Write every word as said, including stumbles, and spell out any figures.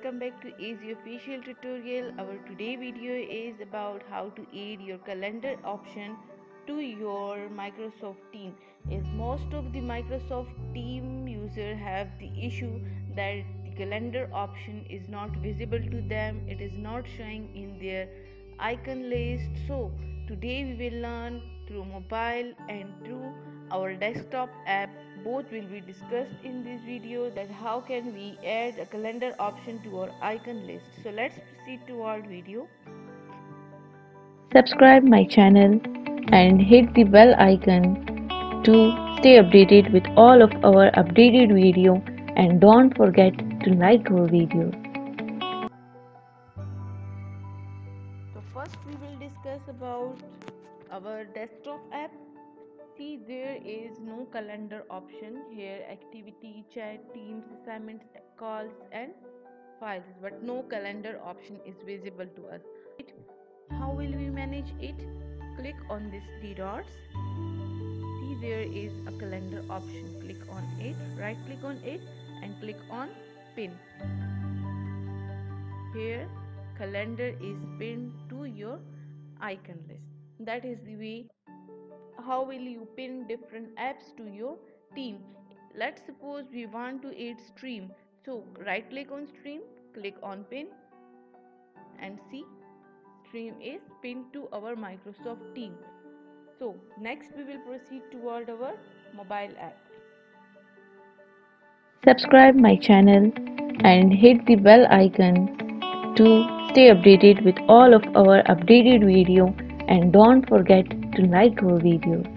welcome back to Easy Official Tutorial. Our today video is about how to add your calendar option to your Microsoft Team. As most of the Microsoft Team user have the issue that the calendar option is not visible to them, it is not showing in their icon list. So today we will learn through mobile and through our desktop app. Both will be discussed in this video, that how can we add a calendar option to our icon list. So let's proceed to our video. Subscribe my channel and hit the bell icon to stay updated with all of our updated video, and don't forget to like our video. So first we will discuss about our desktop app. See, there is no calendar option here. Activity, chat, teams, assignments, calls and files, but no calendar option is visible to us. How will we manage it? Click on these three dots. See, there is a calendar option. Click on it, right click on it and click on pin. Here calendar is pinned to your icon list. That is the way how will you pin different apps to your team. Let's suppose we want to add stream. So right click on stream, click on pin and see, stream is pinned to our Microsoft Team. So next we will proceed toward our mobile app. Subscribe my channel and hit the bell icon to stay updated with all of our updated video, and don't forget to like our video.